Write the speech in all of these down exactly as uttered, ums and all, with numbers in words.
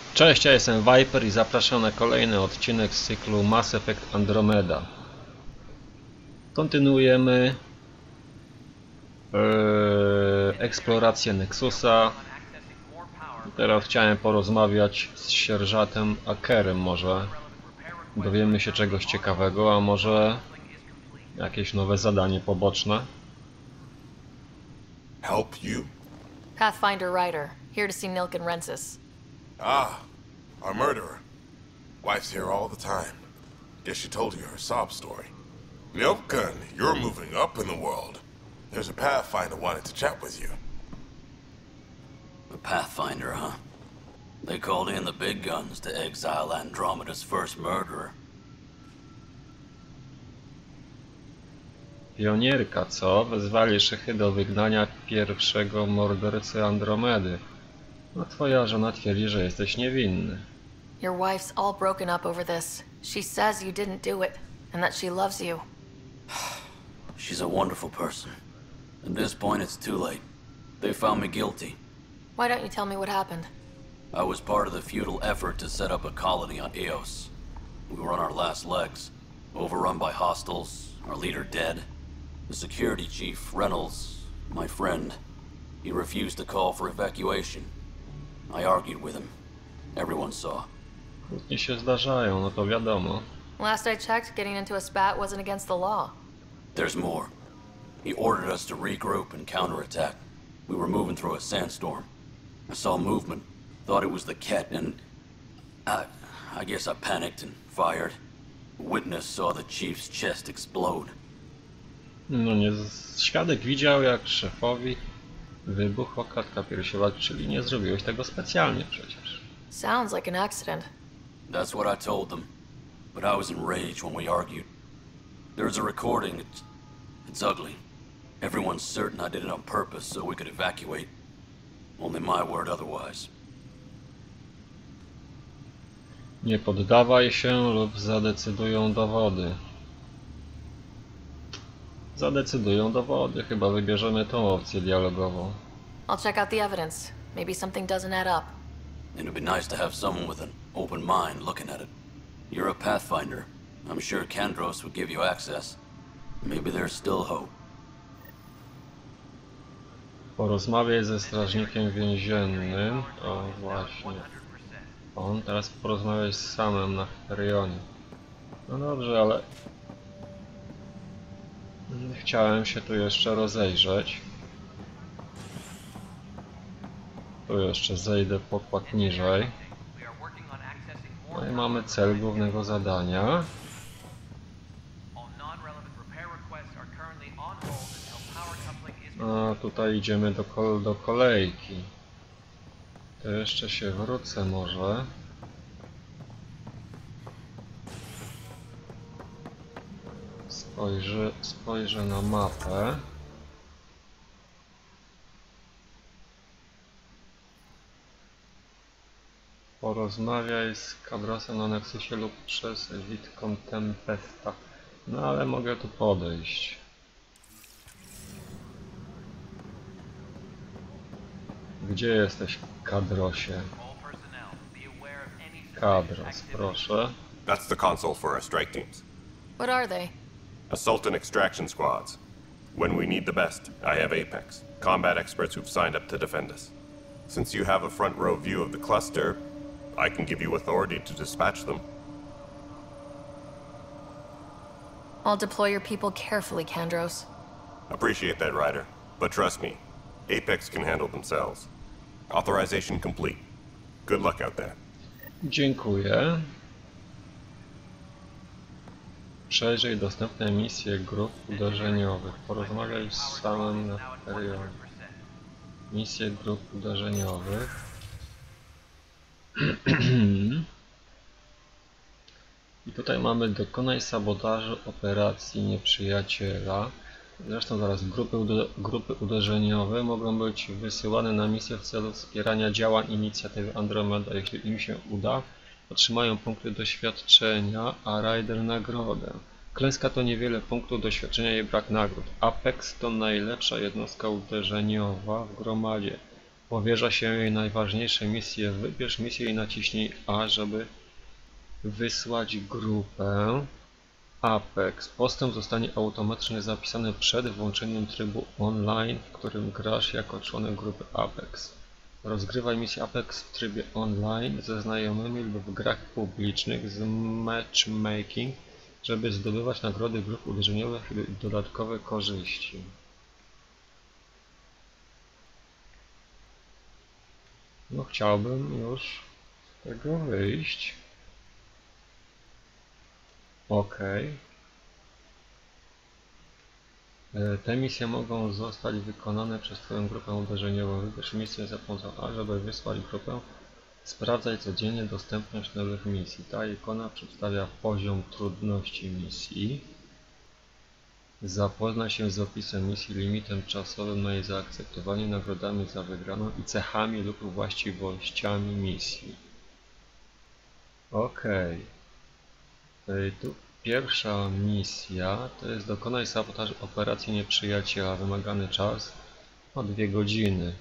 Cześć, ja jestem Viper i zapraszam na kolejny odcinek z cyklu Mass Effect Andromeda. Kontynuujemy yy, eksplorację Nexusa. Teraz chciałem porozmawiać z sierżantem Akerem, może dowiemy się czegoś ciekawego, a może jakieś nowe zadanie poboczne. Help you? Pathfinder Ryder, here to see Nilken Rensis. Ah, our murderer. Wife's here all the time. Guess she told you her sob story. Nilken, you're moving up in the world. There's a Pathfinder wanted to chat with you. The Pathfinder, huh? They called in the big guns to exile Andromeda's first murderer. Pionierka, co? Wezwali szychy do wygnania pierwszego mordercy Andromedy. No twoja żona twierdzi, że jesteś niewinny. Your wife's all broken up over this. She says you didn't do it, and that she loves you. She's a wonderful person. At this point, it's too late. They found me guilty. Why don't you tell me what happened? I was part of the futile effort to set up a colony on Eos. We were on our last legs, overrun by hostiles, our leader dead. The security chief, Reynolds, my friend, he refused to call for evacuation. I argued with him. Everyone saw. Kłótnie się zdarzają, no to wiadomo. Last I checked, getting into a spat wasn't against the law. There's more. He ordered us to regroup and counterattack. We were moving through a sandstorm. I saw movement, thought it was the Ket, and I, I guess I panicked and fired. A witness saw the chief's chest explode. No nie, świadek widział, jak szefowi wybuchła klatka piersiowa, czyli nie zrobiłeś tego specjalnie przecież. Sounds like an accident. That's what I told them, but I was enraged when we argued. There's a recording. It's, it's ugly. Everyone's certain I did it on purpose so we could evacuate. Only my word otherwise. Nie poddawaj się lub zadecydują dowody. Zadecydują dowody, chyba wybierzemy tą opcję dialogową. I'll check out the evidence. Maybe something doesn't add up. It'd be nice to have someone with an open mind looking at it. You're a Pathfinder. I'm sure Kandros would give you access. Maybe there's still hope. Porozmawiaj ze strażnikiem więziennym. O właśnie. On teraz porozmawiać z samym na Hyperionie. No dobrze, ale chciałem się tu jeszcze rozejrzeć. Tu jeszcze zejdę pokład niżej. No i mamy cel głównego zadania. A tutaj idziemy do, kol do kolejki. To jeszcze się wrócę może. Spojrzę, spojrzę na mapę. Porozmawiaj z Kandrosem na Nexusie lub przez Witcom Tempesta. No ale mogę tu podejść. Gdzie jesteś, Kandrosie? Kandros, proszę. That's the console for our strike teams. What are they? Assault and extraction squads. When we need the best, I have Apex, combat experts who've signed up to defend us. Since you have a front row view of the cluster, I can give you authority to dispatch them. I'll deploy your people carefully, Kandros. Appreciate that, Ryder. But trust me, Apex can handle themselves. Authorization complete. Good luck out there. Dziękuję. Przejrzyj dostępne misje grup uderzeniowych. Porozmawiaj z samym na Hyperionie. Misje grup uderzeniowych. I tutaj mamy dokonaj sabotażu operacji nieprzyjaciela. Zresztą zaraz grupy, grupy uderzeniowe mogą być wysyłane na misję w celu wspierania działań inicjatywy Andromeda. Jeśli im się uda, otrzymają punkty doświadczenia, a Ryder nagrodę. Klęska to niewiele punktów doświadczenia i brak nagród. Apex to najlepsza jednostka uderzeniowa w gromadzie. Powierza się jej najważniejsze misje. Wybierz misję i naciśnij A, żeby wysłać grupę. Apex. Postęp zostanie automatycznie zapisany przed włączeniem trybu online, w którym grasz jako członek grupy Apex. Rozgrywaj misję Apex w trybie online ze znajomymi lub w grach publicznych z matchmaking, żeby zdobywać nagrody grup uderzeniowych i dodatkowe korzyści. No chciałbym już z tego wyjść. OK. Te misje mogą zostać wykonane przez Twoją grupę uderzeniową. Wybierz misję za pomocą A, żeby wysłać grupę. Sprawdzaj codziennie dostępność nowych misji. Ta ikona przedstawia poziom trudności misji. Zapoznaj się z opisem misji, limitem czasowym na jej zaakceptowanie, nagrodami za wygraną i cechami lub właściwościami misji. OK. Tu pierwsza misja to jest dokonaj sabotażu operacji nieprzyjaciela. Wymagany czas o dwie godziny.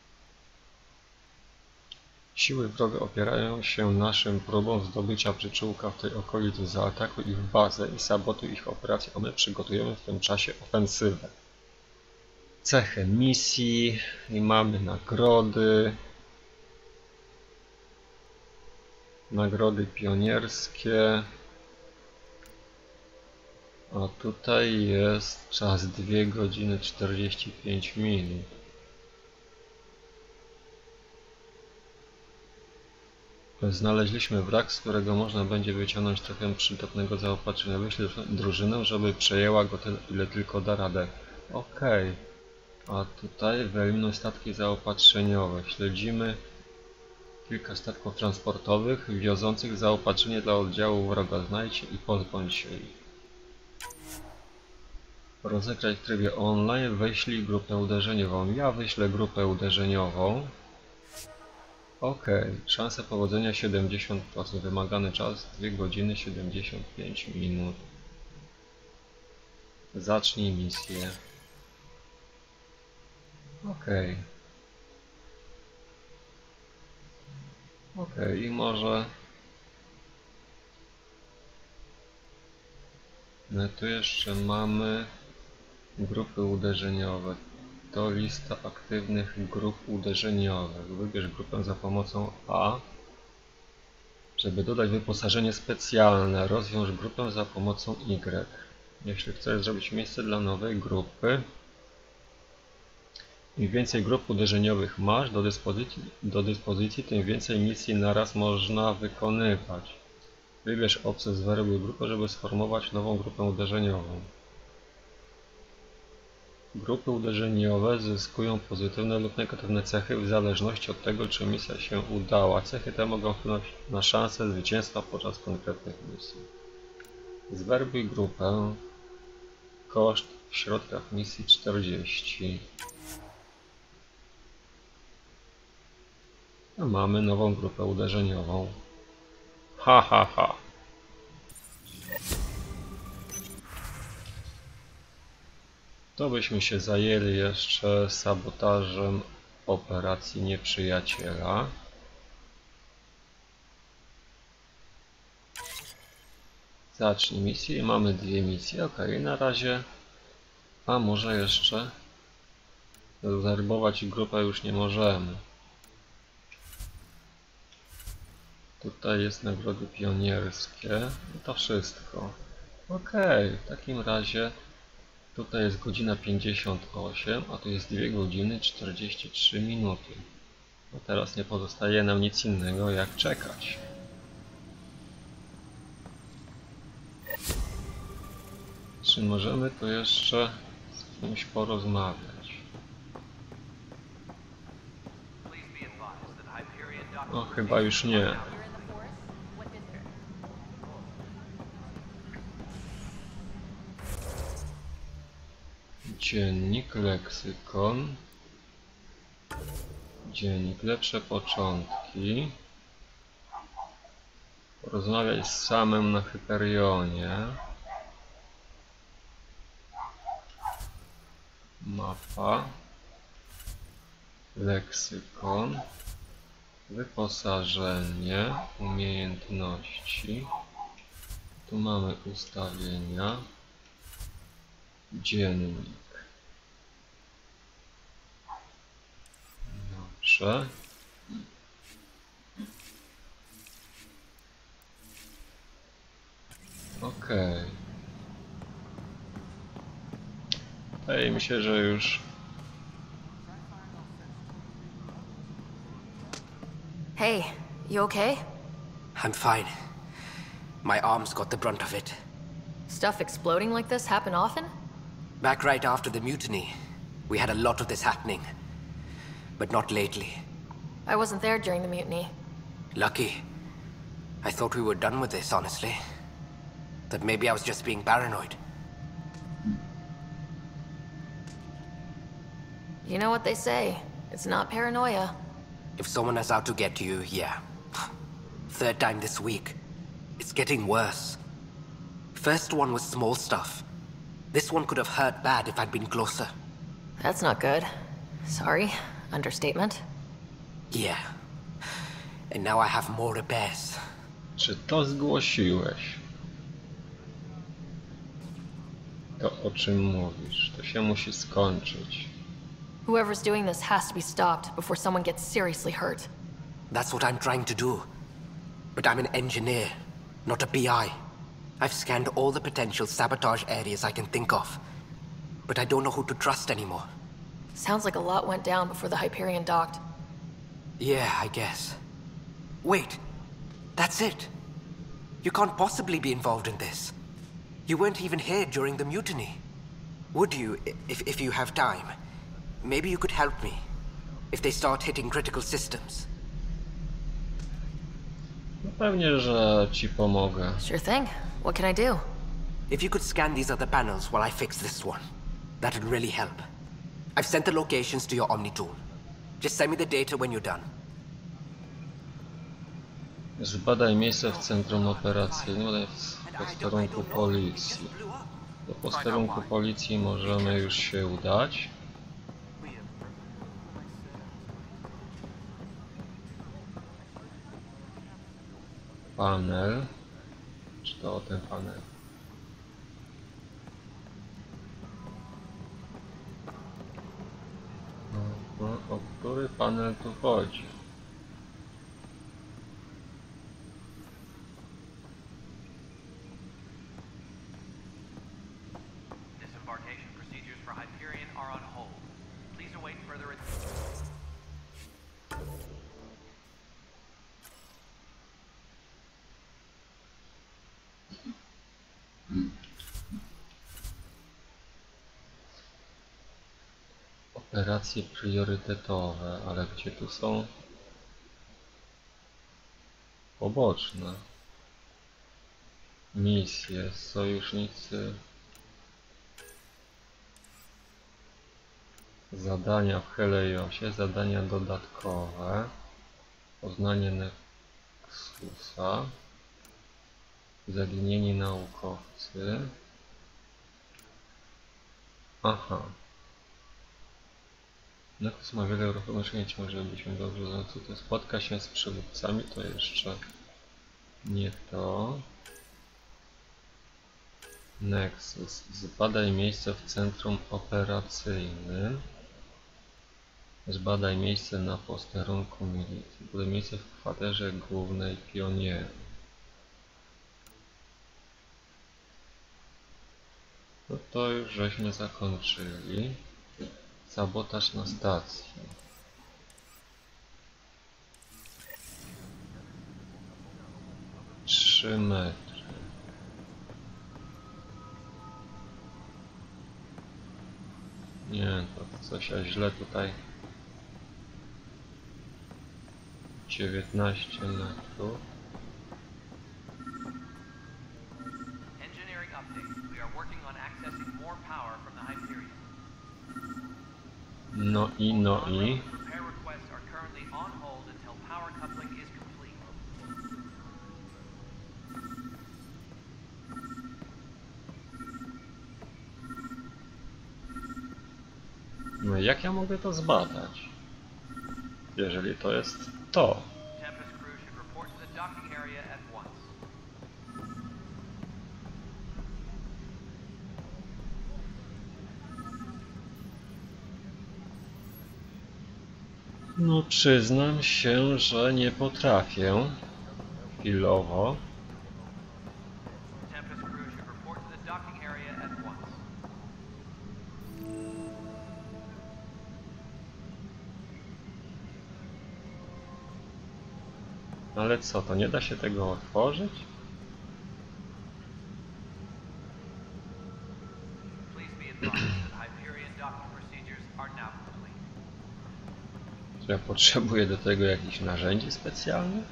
Siły wroga opierają się naszym próbom zdobycia przyczółka w tej okolicy. Zaatakuj ich bazę i sabotuj ich operację, a my przygotujemy w tym czasie ofensywę. Cechy misji i mamy nagrody. Nagrody pionierskie. A tutaj jest czas dwie godziny czterdzieści pięć minut. Znaleźliśmy wrak, z którego można będzie wyciągnąć trochę przydatnego zaopatrzenia. Wyślę drużynę, żeby przejęła go tyle, ile tylko da radę. OK. A tutaj wyeliminuj statki zaopatrzeniowe. Śledzimy kilka statków transportowych wiozących zaopatrzenie dla oddziału wroga. Znajdź i pozbądź się ich. Rozegrać w trybie online. Wyślij grupę uderzeniową. Ja wyślę grupę uderzeniową. OK. Szansa powodzenia siedemdziesiąt procent. Wymagany czas dwie godziny siedemdziesiąt pięć minut. Zacznij misję. OK. OK. I może... No tu jeszcze mamy grupy uderzeniowe. To lista aktywnych grup uderzeniowych. Wybierz grupę za pomocą A, żeby dodać wyposażenie specjalne. Rozwiąż grupę za pomocą Y. Jeśli chcesz zrobić miejsce dla nowej grupy, im więcej grup uderzeniowych masz do dyspozycji, do dyspozycji tym więcej misji naraz można wykonywać. Wybierz opcję zweryfikuj grupę, żeby sformować nową grupę uderzeniową. Grupy uderzeniowe zyskują pozytywne lub negatywne cechy w zależności od tego, czy misja się udała. Cechy te mogą wpłynąć na szansę zwycięstwa podczas konkretnych misji. Zweryfikuj grupę. Koszt w środkach misji czterdzieści. A mamy nową grupę uderzeniową. Ha ha ha. To byśmy się zajęli jeszcze sabotażem operacji nieprzyjaciela. Zacznij misję i mamy dwie misje. Ok, na razie. A może jeszcze zarybować grupę już nie możemy. Tutaj jest nagrody pionierskie. I to wszystko. Ok, w takim razie tutaj jest godzina pięćdziesiąt osiem, a tu jest dwie godziny czterdzieści trzy minuty. No teraz nie pozostaje nam nic innego jak czekać. Czy możemy tu jeszcze z kimś porozmawiać? No chyba już nie. Dziennik, leksykon. Dziennik, lepsze początki. Porozmawiać z samym na Hyperionie. Mapa. Leksykon. Wyposażenie. Umiejętności. Tu mamy ustawienia. Dziennik. Dobrze. Okej. Wydaje mi się, że już Hey, you okay? I'm fine. My arms got the brunt of it. Stuff exploding like this happen often? Back right after the mutiny, we had a lot of this happening. But not lately. I wasn't there during the mutiny. Lucky. I thought we were done with this, honestly. That maybe I was just being paranoid. You know what they say. It's not paranoia. If someone is out to get you, yeah. Third time this week. It's getting worse. First one was small stuff. This one could have hurt bad if I'd been closer. That's not good. Sorry. Understatement. Yeah. And now I have more repairs. czy to zgłosiłeś? To, o czym mówisz, to się musi skończyć. Whoever's doing this has to be stopped before someone gets seriously hurt. That's what I'm trying to do. But I'm an engineer, not a P I. I've scanned all the potential sabotage areas I can think of. But I don't know who to trust anymore. Sounds like a lot went down before the Hyperion docked. Yeah, I guess. Wait. That's it. You can't possibly be involved in this. You weren't even here during the mutiny. Would you, if, if you have time? Maybe you could help me. If they start hitting critical systems. No pewnie, że ci pomogę. Sure thing. What can I do? If you could scan these other panels while I fix this one, that'd really help. I've sent the locations to your Omni tool. Just send me the data when you're done. Zbadaj miejsce w centrum operacyjnym, bodaj w posterunku policji. Do posterunku policji możemy już się udać. Panel. Czy to o ten panel? No, no, o który panel tu chodzi? Disembarkation procedures for Hyperion are on hold. Please await further. Operacje priorytetowe, ale gdzie tu są poboczne? Misje, sojusznicy, zadania w Heliosie, zadania dodatkowe, poznanie Nexusa, zaginieni naukowcy. Aha. Nexus ma wiele uruchomień, żebyśmy dobrze znali, co to spotka się z przywódcami, to jeszcze nie to. Nexus. Zbadaj miejsce w centrum operacyjnym. Zbadaj miejsce na posterunku milicji. Zbadaj miejsce w kwaterze głównej pionierów. No to już żeśmy zakończyli. Sabotaż na stacji. Trzy metry. Nie, to coś ja źle tutaj. dziewiętnaście metrów. Engineering update. We are working on accessing more power from the Hyperion. No i, no i. Repair requests are currently on hold until power coupling is complete. No jak ja mogę to zbadać? jeżeli to jest to. Tempest crew should report to the docking area at once. No przyznam się, że nie potrafię chwilowo. Tempest crew should report to the docking area at once. Ale co, to nie da się tego otworzyć? Please be advised that Hyperion docking procedures are now complete. Czy ja potrzebuję do tego jakichś narzędzi specjalnych?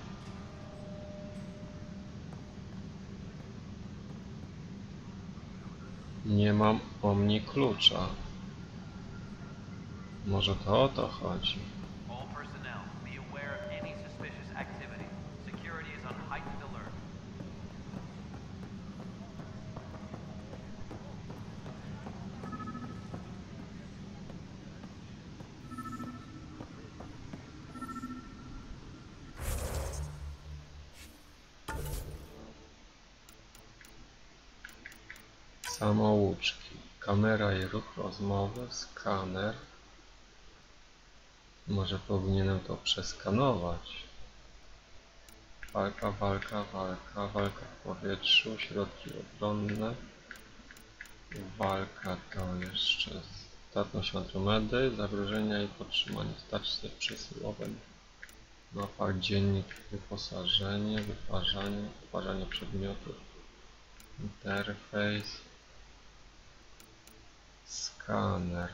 Nie mam omni klucza. Może to o to chodzi. All personnel, be aware of any suspicious activity. Security is on heightened alert. Samouczki, kamera i ruch rozmowy, skaner. Może powinienem to przeskanować. Walka, walka, walka, walka w powietrzu, środki obronne. Walka to jeszcze statność Andromedy, zagrożenia i podtrzymanie stacji przesyłowym. Mapa, dziennik, wyposażenie, wytwarzanie, wytwarzanie przedmiotów. Interfejs. Skaner.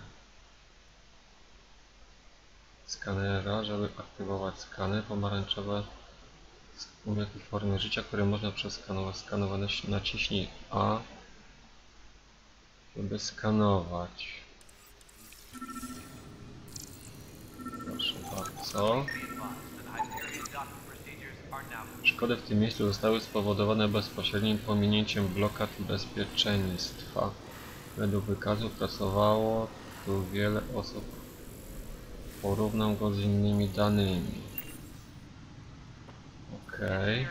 Skanera, żeby aktywować skaner, pomarańczowe umiejętności formy życia, które można przeskanować. Skanowane, naciśnij A, żeby skanować. Proszę bardzo. Szkody w tym miejscu zostały spowodowane bezpośrednim pominięciem blokad bezpieczeństwa. Według wykazu pracowało tu wiele osób. Porównam go z innymi danymi. Okej.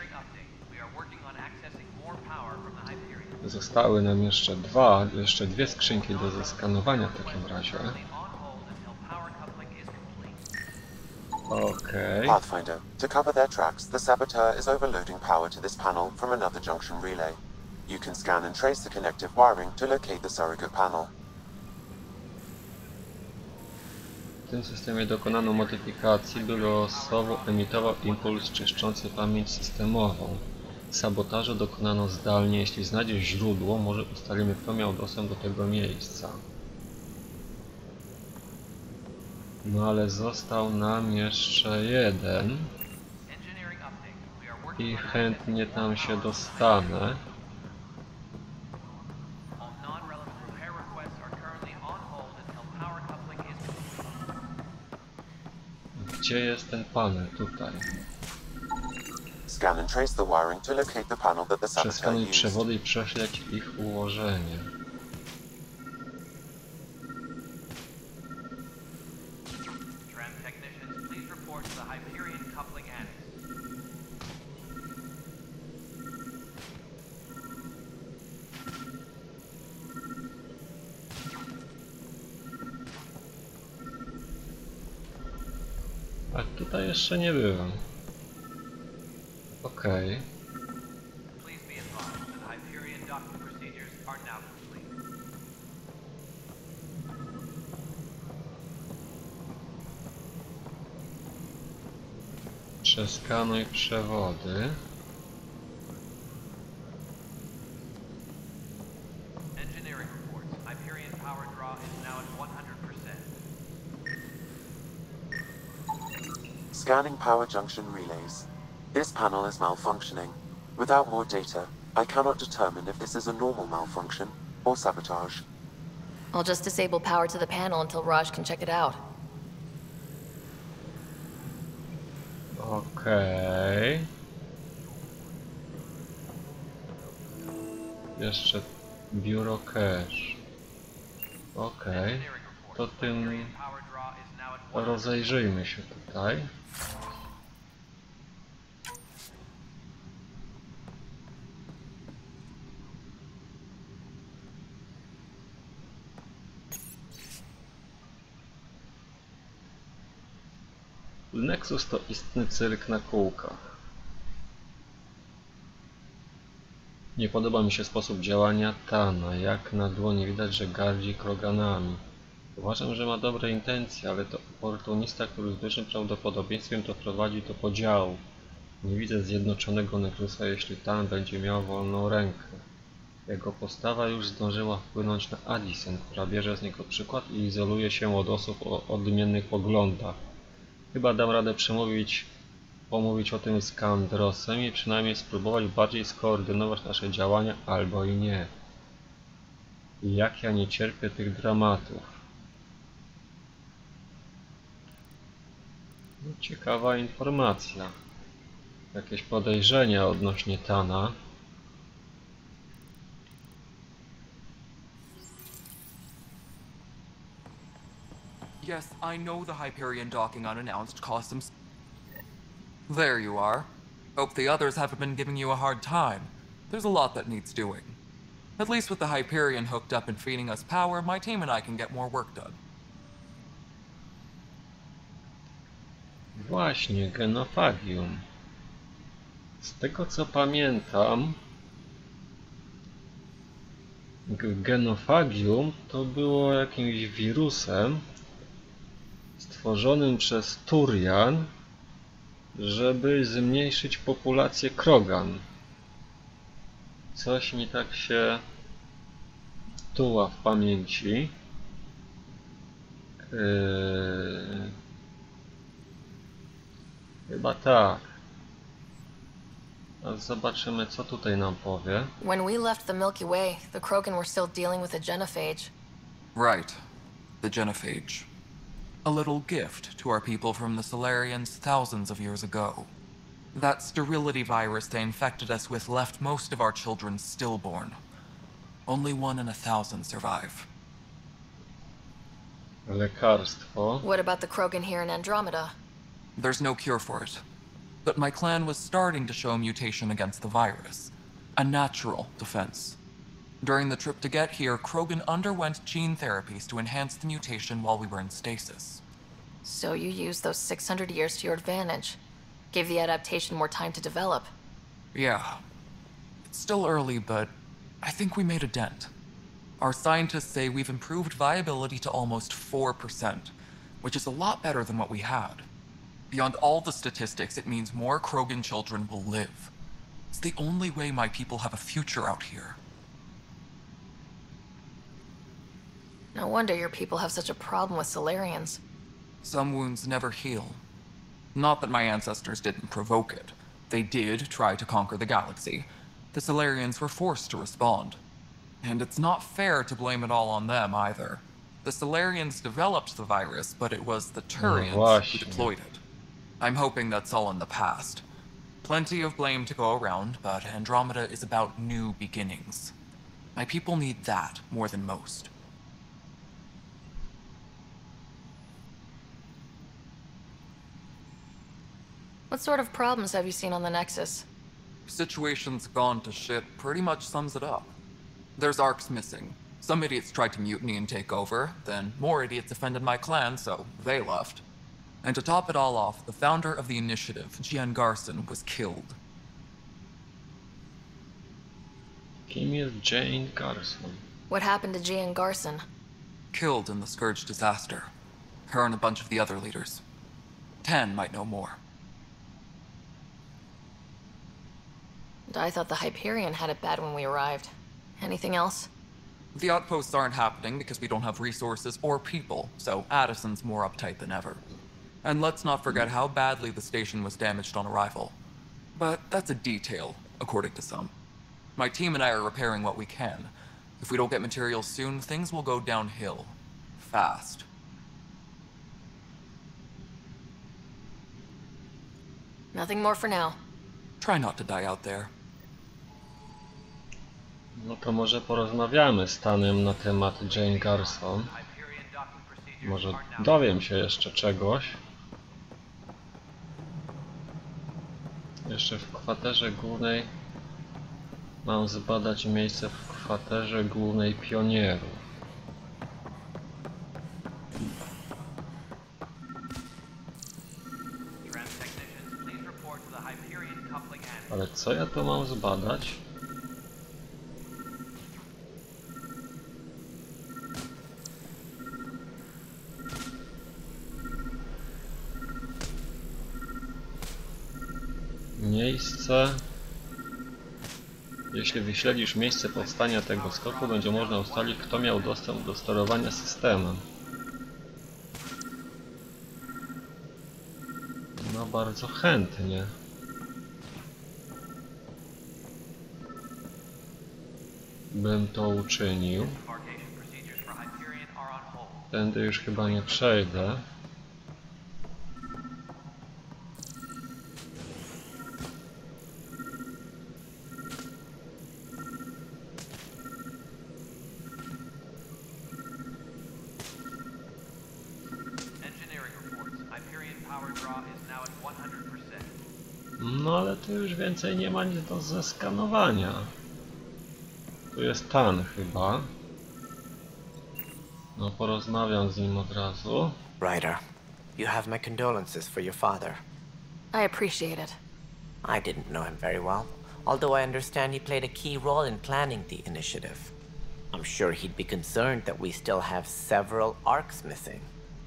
Okay. Zostały nam jeszcze dwa, jeszcze dwie skrzynki do zeskanowania w takim razie. Okej. Okay. Pathfinder, to cover their tracks, the saboteur is overloading power to this panel from another junction relay. You can scan and trace the connective wiring to locate the surrogate panel. W tym systemie dokonano modyfikacji, by losowo emitował impuls czyszczący pamięć systemową. Sabotażu dokonano zdalnie. Jeśli znajdziesz źródło, może ustalimy, kto miał dostęp do tego miejsca. No ale został nam jeszcze jeden. I chętnie tam się dostanę. Gdzie jest ten panel? Tutaj. Scan and trace the wiring to locate the panel that the saboteur Przeskanuj used. przewody i prześledź ich ułożenie. Tram technicians, please report to the Hyperion coupling annex. A tutaj jeszcze nie byłem. Okej. Okay. Please be advised that Hyperion docking procedures are now complete. Przeskanuj przewody. Engineering reports. Hyperion power draw is now at one hundred percent. Scanning power junction relays. This panel is malfunctioning. Without more data, I cannot determine if this is a normal malfunction or sabotage. I'll just disable power to the panel until Raj can check it out. Okej. Okay. Jeszcze biuro cache. Okej. Okay. To tym rozejrzyjmy się tutaj. Nexus to istny cyrk na kółkach. Nie podoba mi się sposób działania Tana. Jak na dłoni widać, że gardzi Kroganami. Uważam, że ma dobre intencje, ale to oportunista, który z dużym prawdopodobieństwem doprowadzi do podziału. Nie widzę zjednoczonego Nexusa, jeśli Tan będzie miał wolną rękę. Jego postawa już zdążyła wpłynąć na Addison, która bierze z niego przykład i izoluje się od osób o odmiennych poglądach. Chyba dam radę przemówić, pomówić o tym z Kandrosem i przynajmniej spróbować bardziej skoordynować nasze działania, albo i nie. I jak ja nie cierpię tych dramatów. No, ciekawa informacja. Jakieś podejrzenia odnośnie Tana. Yes, I know the Hyperion docking unannounced cost some... There you are. Hope the others haven't been giving you a hard time. There's a lot that needs doing. At least with the Hyperion hooked up and feeding us power, my team and I can get more work done. Właśnie, genofagium. Z tego co pamiętam, genofagium to było jakimś wirusem stworzonym przez Turian, żeby zmniejszyć populację Krogan. Coś mi tak się tuła w pamięci. Yy... Chyba tak. A zobaczymy, co tutaj nam powie. When we left the Milky Way, the Krogan were still dealing with the genophage. Right. The genophage. A little gift to our people from the Solarians thousands of years ago. That sterility virus they infected us with left most of our children stillborn. Only one in a thousand survive. Lekarstwo. What about the Krogan here in Andromeda? There's no cure for it. But my clan was starting to show a mutation against the virus. A natural defense. During the trip to get here, Krogan underwent gene therapies to enhance the mutation while we were in stasis. So you used those six hundred years to your advantage. Gave the adaptation more time to develop. Yeah. It's still early, but I think we made a dent. Our scientists say we've improved viability to almost four percent, which is a lot better than what we had. Beyond all the statistics, it means more Krogan children will live. It's the only way my people have a future out here. No wonder your people have such a problem with Solarians. Some wounds never heal. Not that my ancestors didn't provoke it. They did try to conquer the galaxy. The Solarians were forced to respond. And it's not fair to blame it all on them either. The Solarians developed the virus, but it was the Turians who deployed it. I'm hoping that's all in the past. Plenty of blame to go around, but Andromeda is about new beginnings. My people need that more than most. What sort of problems have you seen on the Nexus? Situation's gone to shit pretty much sums it up. There's Arcs missing. Some idiots tried to mutiny and take over, then more idiots offended my clan, so they left. And to top it all off, the founder of the initiative, Gian Garson, was killed. Kim jest Jane Garson? What happened to Gian Garson? Killed in the Scourge disaster. Her and a bunch of the other leaders. Tan might know more. And I thought the Hyperion had it bad when we arrived. Anything else? The outposts aren't happening because we don't have resources or people, so Addison's more uptight than ever. And let's not forget how badly the station was damaged on arrival. But that's a detail, according to some. My team and I are repairing what we can. If we don't get materials soon, things will go downhill. Fast. Nothing more for now. Try not to die out there. No to może porozmawiamy z Tanem na temat Jane Garson. Może dowiem się jeszcze czegoś. Jeszcze w kwaterze głównej mam zbadać miejsce w kwaterze głównej pionierów. Ale co ja tu mam zbadać? Miejsce. Jeśli wyśledzisz miejsce powstania tego skoku, będzie można ustalić, kto miał dostęp do sterowania systemem. No bardzo chętnie. Bym to uczynił. Tędy już chyba nie przejdę. No ale tu już więcej nie ma nic do zeskanowania. Tu jest Tan chyba. No porozmawiam z nim od razu. Ryder, you have my condolences for your father. I appreciate it. I didn't know him very well, although I understand he played a key role in planning the initiative. I'm sure he'd be concerned that we still have several arcs missing.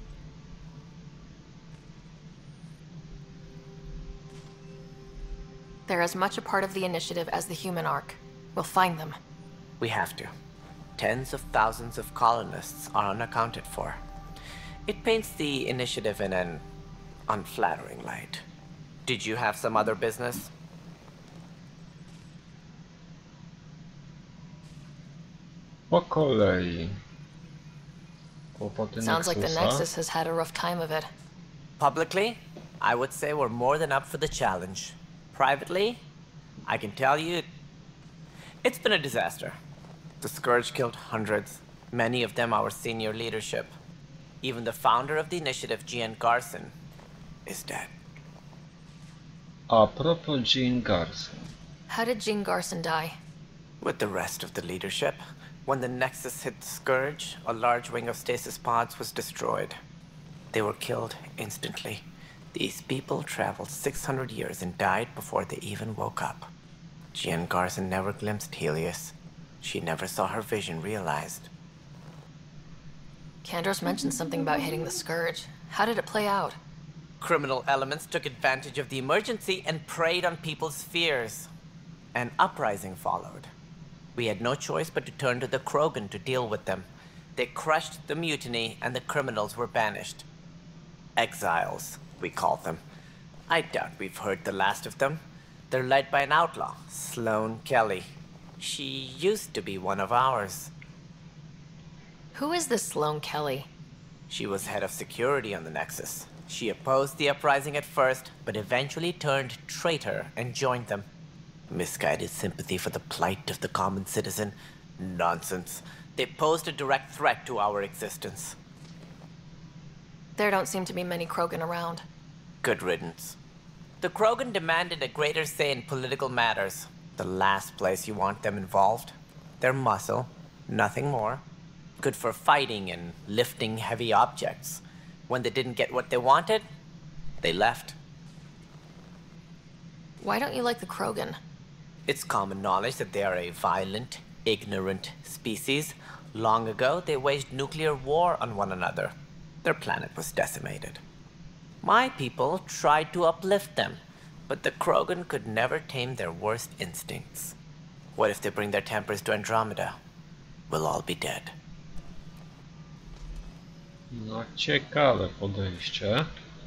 They're as much a part of the initiative as the human arc. We'll find them. We have to. Tens of thousands of colonists are unaccounted for. It paints the initiative in an unflattering light. Did you have some other business? Po kolei. Kłopoty Sounds like the Nexusa. Nexus has had a rough time of it. Publicly, I would say we're more than up for the challenge. Privately, I can tell you, it's been a disaster. The Scourge killed hundreds, many of them our senior leadership. Even the founder of the initiative, Jean Garson, is dead. A propos Jean Garson. How did Jean Garson die? With the rest of the leadership, when the Nexus hit the Scourge, a large wing of stasis pods was destroyed. They were killed instantly. These people traveled six hundred years and died before they even woke up. Jean Garson never glimpsed Helios. She never saw her vision realized. Kandros mentioned something about hitting the Scourge. How did it play out? Criminal elements took advantage of the emergency and preyed on people's fears. An uprising followed. We had no choice but to turn to the Krogan to deal with them. They crushed the mutiny and the criminals were banished. Exiles, we call them. I doubt we've heard the last of them. They're led by an outlaw, Sloane Kelly. She used to be one of ours. Who is this Sloane Kelly? She was head of security on the Nexus. She opposed the uprising at first, but eventually turned traitor and joined them. Misguided sympathy for the plight of the common citizen? Nonsense. They posed a direct threat to our existence. There don't seem to be many Krogan around. Good riddance. The Krogan demanded a greater say in political matters. The last place you want them involved. Their muscle, nothing more. Good for fighting and lifting heavy objects. When they didn't get what they wanted, they left. Why don't you like the Krogan? It's common knowledge that they are a violent, ignorant species. Long ago, they waged nuclear war on one another. Their planet was decimated. My people tried to uplift them, but the Krogan could never tame their worst instincts. What if they bring their tempers to Andromeda? We'll all be dead. No ciekawe podejście.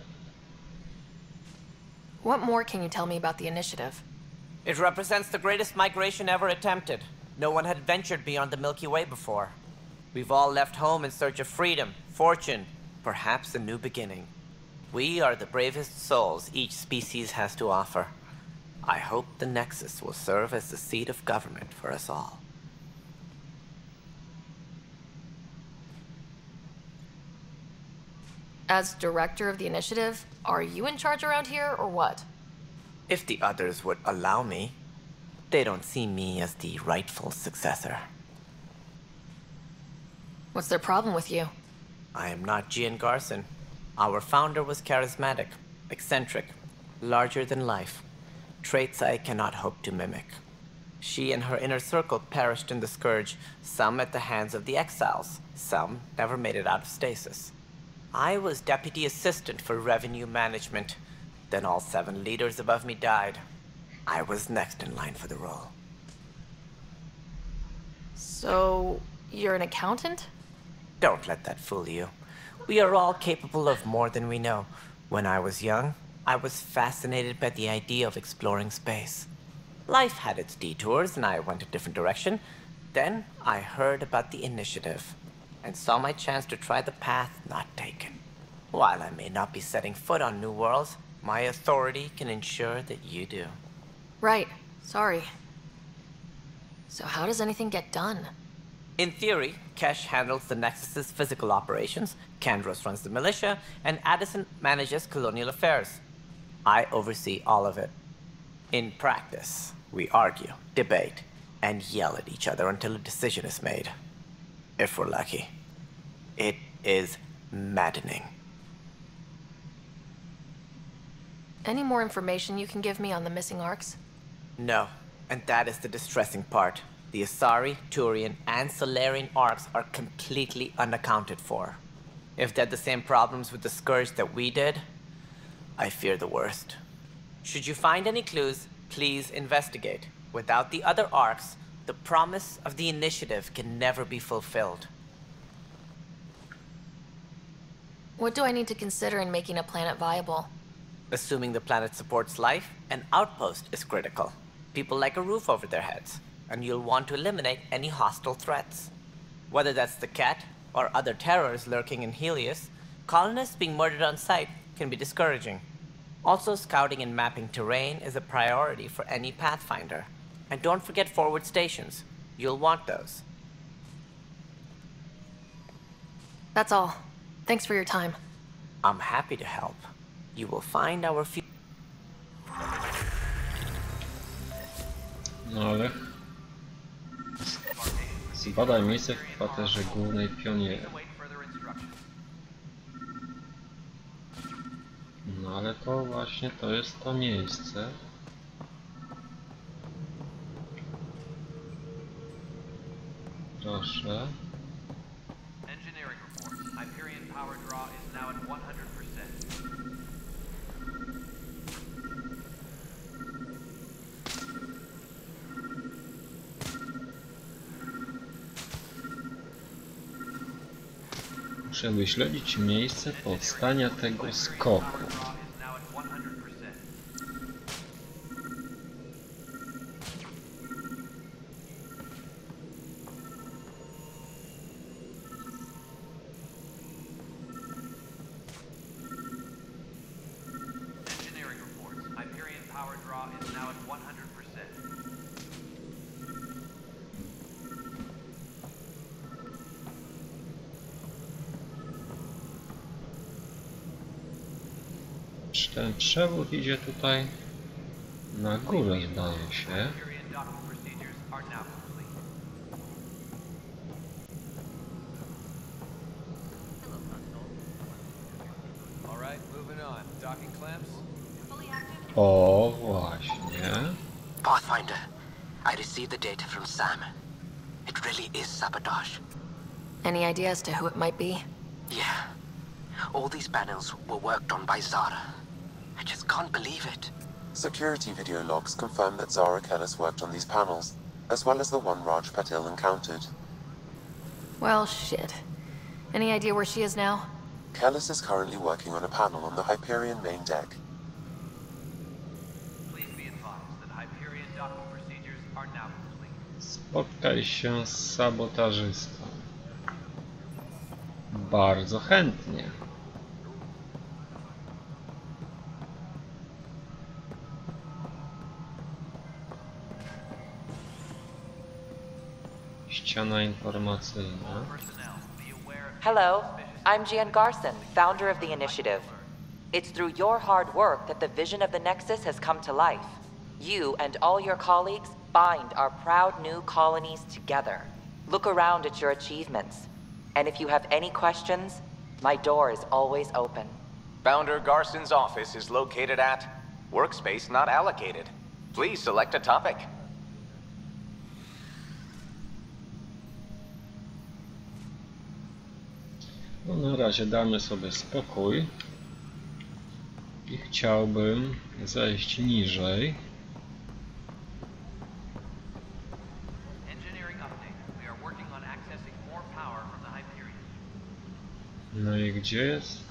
What more can you tell me about the initiative? It represents the greatest migration ever attempted. No one had ventured beyond the Milky Way before. We've all left home in search of freedom, fortune, perhaps a new beginning. We are the bravest souls each species has to offer. I hope the Nexus will serve as the seat of government for us all. As director of the initiative, are you in charge around here or what? If the others would allow me, they don't see me as the rightful successor. What's their problem with you? I am not Gian Garson. Our founder was charismatic, eccentric, larger than life. Traits I cannot hope to mimic. She and her inner circle perished in the Scourge, some at the hands of the Exiles, some never made it out of stasis. I was deputy assistant for revenue management. Then all seven leaders above me died. I was next in line for the role. So, you're an accountant? Don't let that fool you. We are all capable of more than we know. When I was young, I was fascinated by the idea of exploring space. Life had its detours and I went a different direction. Then I heard about the initiative and saw my chance to try the path not taken. While I may not be setting foot on New Worlds, my authority can ensure that you do. Right. Sorry. So how does anything get done? In theory, Kesh handles the Nexus's physical operations, Kandros runs the militia, and Addison manages colonial affairs. I oversee all of it. In practice, we argue, debate, and yell at each other until a decision is made. If we're lucky. It is maddening. Any more information you can give me on the missing arcs? No, and that is the distressing part. The Asari, Turian, and Solarian arcs are completely unaccounted for. If they had the same problems with the Scourge that we did, I fear the worst. Should you find any clues, please investigate. Without the other arcs, the promise of the initiative can never be fulfilled. What do I need to consider in making a planet viable? Assuming the planet supports life, an outpost is critical. People like a roof over their heads, and you'll want to eliminate any hostile threats. Whether that's the cat or other terrors lurking in Helios, colonists being murdered on sight can be discouraging. Also, scouting and mapping terrain is a priority for any Pathfinder. And don't forget forward stations. You'll want those. That's all. Thanks for your time. I'm happy to help. You will find our few... No ale... Zbadaj miejsce w kwaterze głównej pioniera. No ale to właśnie to jest to miejsce. Proszę. Engineering report. Hyperion power draw is now at one hundred percent. Muszę wyśledzić miejsce powstania tego skoku. Ten przewód idzie tutaj na górę, zdaje się. O, właśnie. Pathfinder, I received the data from Sam. It really is sabotage. Any idea as to who it might be? Yeah. All these panels were worked on by Zara. I just can't believe it. Security video logs confirm that Zara Kellis worked on these panels, as well as the one Raj Patil encountered. Well, shit. Any idea where she is now? Kellis is currently working on a panel on the Hyperion main deck. Please be advised that Hyperion docking procedures are now complete. Spotkaj się z sabotażystą. Bardzo chętnie. Ściana informacyjna. Hello. I'm Gian Garson, founder of the Initiative. It's through your hard work that the vision of the Nexus has come to life. You and all your colleagues bind our proud new colonies together. Look around at your achievements. And if you have any questions, my door is always open. Founder Garson's office is located at Workspace Not Allocated. Please select a topic. No na razie damy sobie spokój i chciałbym zejść niżej. No i gdzie jest?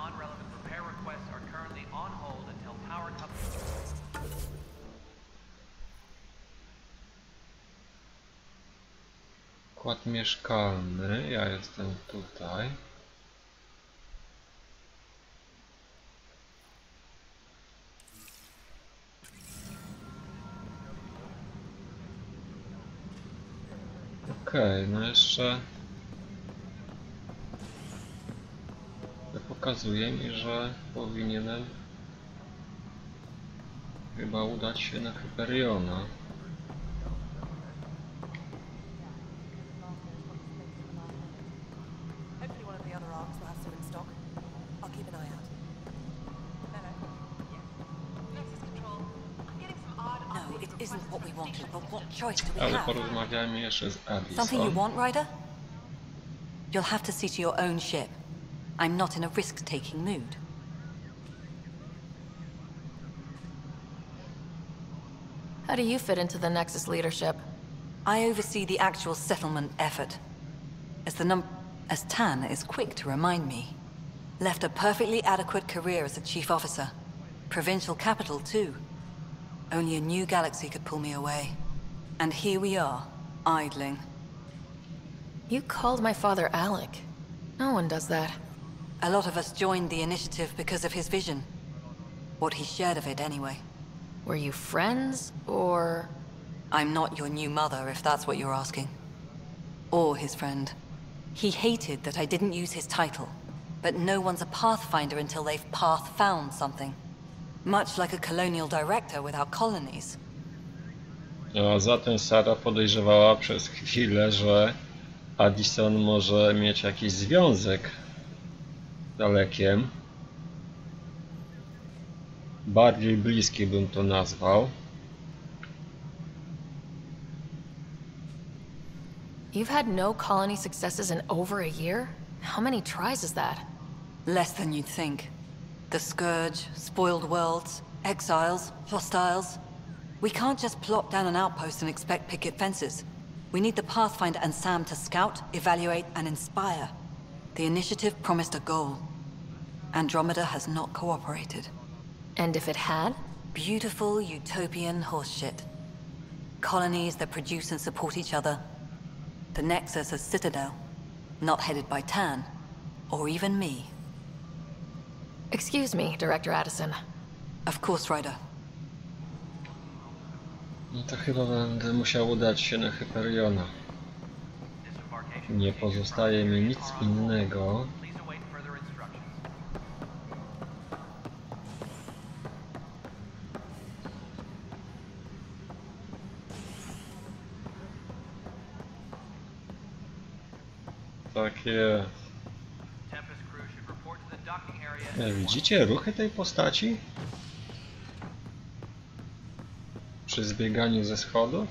Układ mieszkalny, ja jestem tutaj. Okej, okay, no jeszcze pokazuje mi, że powinienem chyba udać się na Hyperiona. Ale porozmawiajmy jeszcze z Addison. Something you want, Ryder? You'll have to see to your own ship. I'm not in a risk-taking mood. How do you fit into the Nexus leadership? I oversee the actual settlement effort. As the num- as Tan is quick to remind me. Left a perfectly adequate career as a chief officer. Provincial capital, too. Only a new galaxy could pull me away. And here we are, idling. You called my father Alec. No one does that. A lot of us joined the Initiative because of his vision. What he shared of it, anyway. Were you friends, or...? I'm not your new mother, if that's what you're asking. Or his friend. He hated that I didn't use his title. But no one's a Pathfinder until they've path-found something. Much like a colonial director without colonies. A zatem Sara podejrzewała przez chwilę, że Addison może mieć jakiś związek z Alekiem. Bardziej bliski bym to nazwał. You've had no colony successes in over a year? How many tries is that? Less than you'd think. The Scourge, spoiled worlds, exiles, hostiles. We can't just plop down an outpost and expect picket fences. We need the Pathfinder and Sam to scout, evaluate, and inspire. The Initiative promised a goal. Andromeda has not cooperated. And if it had? Beautiful utopian horseshit. Colonies that produce and support each other. The Nexus as Citadel, not headed by Tan, or even me. Excuse me, Director Addison. Of course, Ryder. No to chyba będę musiał udać się na Hyperiona. Nie pozostaje mi nic innego. Tak jest. Widzicie ruchy tej postaci? Przy zbieganiu ze schodów?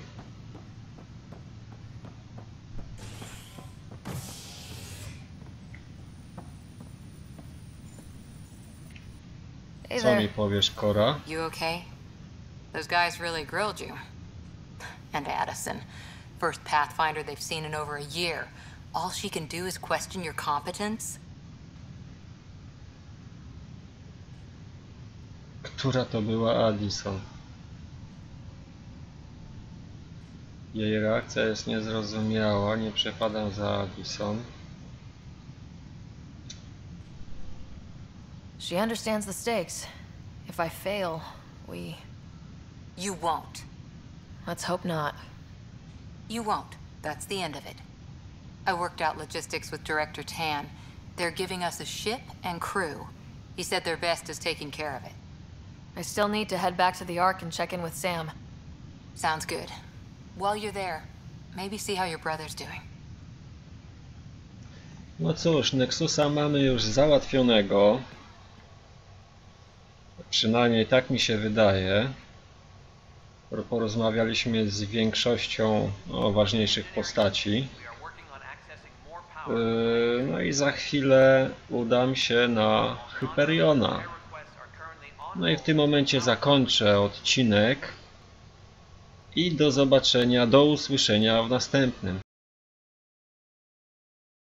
Hey Co mi powiesz, Cora? You okay? Those guys really grilled you. And Addison. First Pathfinder they've seen in over a year. All she can do is question your competence? Która to była Addison? Jej reakcja jest niezrozumiała, nie przepadam za Addison. She understands the stakes. If I fail, we... You won't. Let's hope not. You won't. That's the end of it. I worked out logistics with Director Tan. They're giving us a ship and crew. He said their best is taking care of it. I still need to head back to the Ark and check in with Sam. Sounds good. While you're there, maybe see how your brother's doing. No cóż, Nexusa mamy już załatwionego. Przynajmniej tak mi się wydaje. Porozmawialiśmy z większością o ważniejszych postaci. Yy, no i za chwilę udam się na Hyperiona. No i w tym momencie zakończę odcinek. I do zobaczenia, do usłyszenia w następnym.